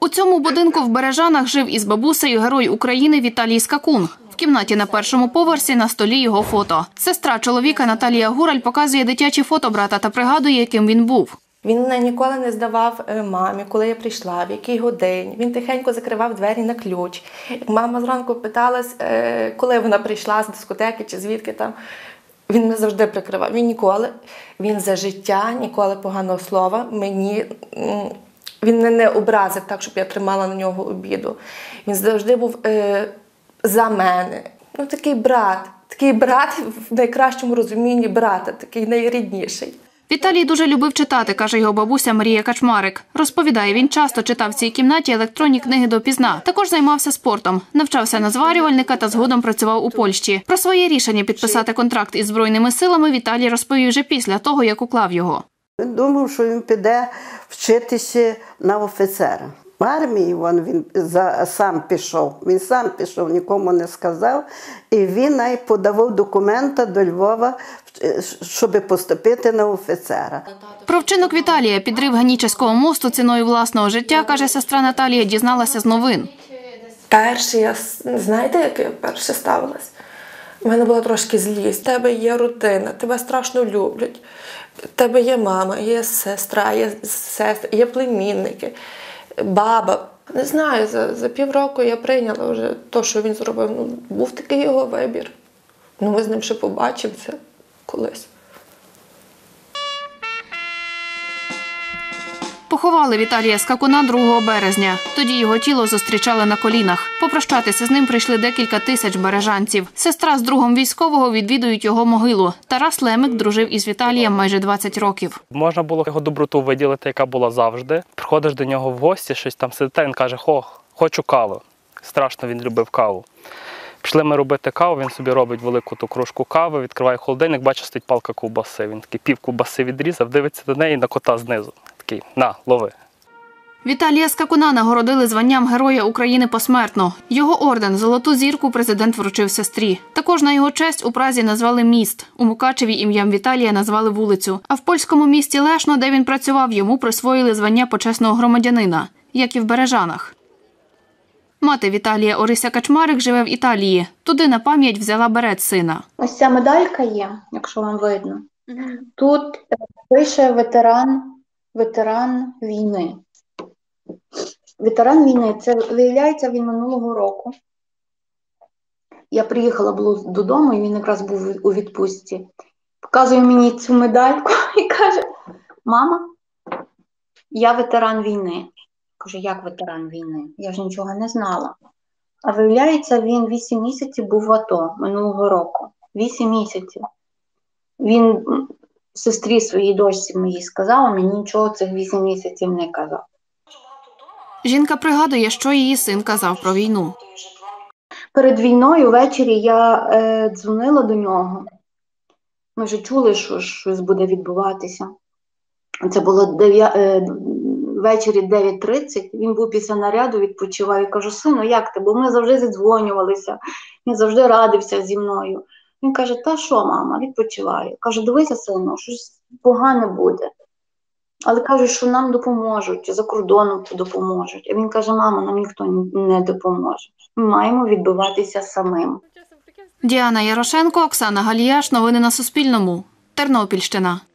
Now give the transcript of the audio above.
У цьому будинку в Бережанах жив із бабусею герой України Віталій Скакун. В кімнаті на першому поверсі на столі його фото. Сестра чоловіка Наталія Гураль показує дитячі фото брата та пригадує, яким він був. Він мене ніколи не здавав мамі, коли я прийшла, в який годині. Він тихенько закривав двері на ключ. Як мама зранку питалась, коли вона прийшла з дискотеки чи звідки там, він мене завжди прикривав. Він за життя, ніколи поганого слова мені... Він мене не образив так, щоб я тримала на нього обіду. Він завжди був за мене. Такий брат в найкращому розумінні брата, такий найрідніший. Віталій дуже любив читати, каже його бабуся Марія Качмарик. Розповідає, він часто читав в цій кімнаті електронні книги допізна. Також займався спортом, навчався на зварювальника та згодом працював у Польщі. Про своє рішення підписати контракт із Збройними силами Віталій розповів вже після того, як уклав його. Він думав, що він піде вчитися на офіцера. В армії він сам пішов. Він сам пішов, нікому не сказав. І він навіть подавав документи до Львова, щоб поступити на офіцера. Про вчинок Віталія, підрив Генічеського мосту ціною власного життя, каже сестра Наталія, дізналася з новин. Знаєте, як я перше ставилась? У мене була трошки злість. У тебе є родина, тебе страшно люблять. У тебе є мама, є сестра, є племінники, баба. Не знаю, за півроку я прийняла вже те, що він зробив. Був такий його вибір. Ми з ним ще побачимося колись. Поховали Віталія Скакуна 2 березня. Тоді його тіло зустрічали на колінах. Попрощатися з ним прийшли декілька тисяч бережанців. Сестра з другом військового відвідують його могилу. Тарас Лемик дружив із Віталієм майже 20 років. Можна було його доброту виділити, яка була завжди. Приходиш до нього в гості, щось там сидите, він каже: хочу каву. Страшно він любив каву. Пішли ми робити каву, він собі робить велику ту кружку кави, відкриває холодильник, бачить, стоїть палка ковбаси. Він такий пів ковбаси відрізав, дивиться до неї на кота знизу. Такий: на, лови. Віталія Скакуна нагородили званням Героя України посмертно. Його орден «Золоту зірку» президент вручив сестрі. Також на його честь у Празі назвали міст. У Мукачеві ім'ям Віталія назвали вулицю. А в польському місті Лешно, де він працював, йому присвоїли звання почесного громадянина, як і в Бережанах. Мати Віталія Орися Качмарик живе в Італії. Туди на пам'ять взяла берет сина. Ось ця медалька є, якщо вам видно. Тут пише ветеран війни. Ветеран війни, це виявляється він минулого року. Я приїхала додому, і він якраз був у відпустці. Показує мені цю медальку і каже: мама, я ветеран війни. Кажу: як ветеран війни? Я ж нічого не знала. А виявляється, він 8 місяців був в АТО минулого року. 8 місяців. Він сестрі своїй дочці моїй сказала, мені нічого цих 8 місяців не казав. Жінка пригадує, що її син казав про війну. Перед війною ввечері я дзвонила до нього. Ми вже чули, що щось буде відбуватися. Це було ввечері 9:30. Він був після наряду, відпочивав. Я кажу: сину, як ти? Бо ми завжди зідзвонювалися. Він завжди радився зі мною. Він каже: та що, мама, відпочиваю. Кажу: дивися, сину, щось погане буде. Але кажуть, що нам допоможуть, за кордоном допоможуть. А він каже: мама, нам ніхто не допоможе. Ми маємо відбиватися самим. Діана Ярошенко, Оксана Галіяш. Новини на Суспільному. Тернопільщина.